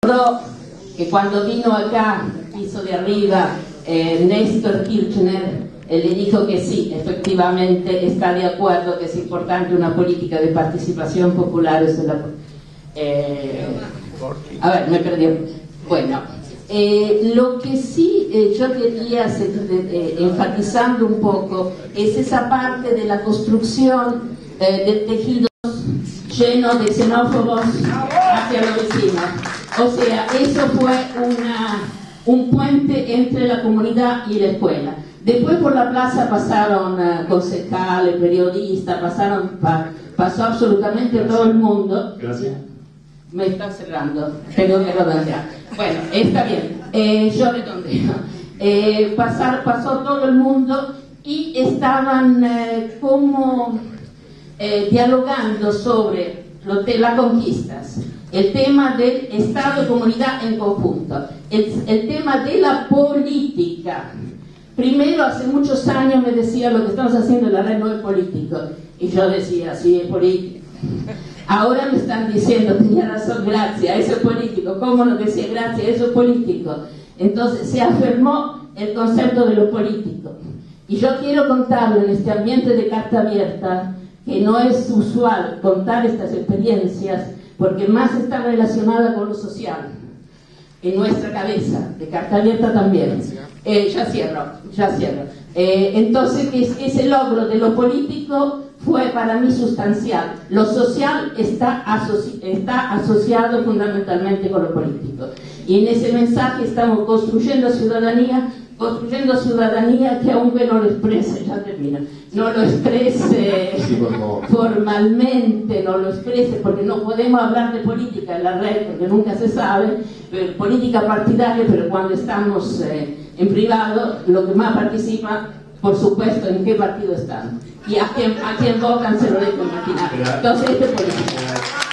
Que cuando vino acá, piso de arriba, Néstor Kirchner le dijo que sí, efectivamente está de acuerdo que es importante una política de participación popular. A ver, me perdí. Bueno, lo que sí yo quería enfatizando un poco es esa parte de la construcción de tejidos llenos de xenófobos hacia los vecinos. O sea, eso fue un puente entre la comunidad y la escuela. Después por la plaza pasaron concejales, periodistas, pasó absolutamente todo el mundo. Gracias. Me está cerrando, tengo que redondear. Bueno, está bien, yo redondeo. Pasó todo el mundo y estaban dialogando sobre las conquistas, el tema del Estado y comunidad en conjunto, el tema de la política. Primero, hace muchos años me decía, lo que estamos haciendo en la red no es político, y yo decía, sí, es político. Ahora me están diciendo, tenía razón, Gracia, eso es político. ¿Cómo no decía Gracia? Eso es político. Entonces se afirmó el concepto de lo político. Y yo quiero contarle en este ambiente de carta abierta que no es usual contar estas experiencias porque más está relacionada con lo social en nuestra cabeza, de carta abierta también. Ya cierro. Entonces ese logro de lo político fue para mí sustancial. Lo social está asociado fundamentalmente con lo político. Y en ese mensaje estamos construyendo ciudadanía que aunque no lo exprese, ya termino, no lo exprese formalmente, no lo exprese, porque no podemos hablar de política en la red, porque nunca se sabe, pero política partidaria, pero cuando estamos en privado, lo que más participa, por supuesto, en qué partido están. Y a quién votan se lo dejo imaginar. Entonces, política.